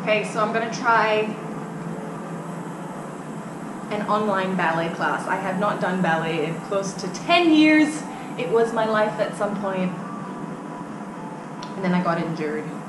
Okay, so I'm going to try an online ballet class. I have not done ballet in close to 10 years. It was my life at some point, and then I got injured.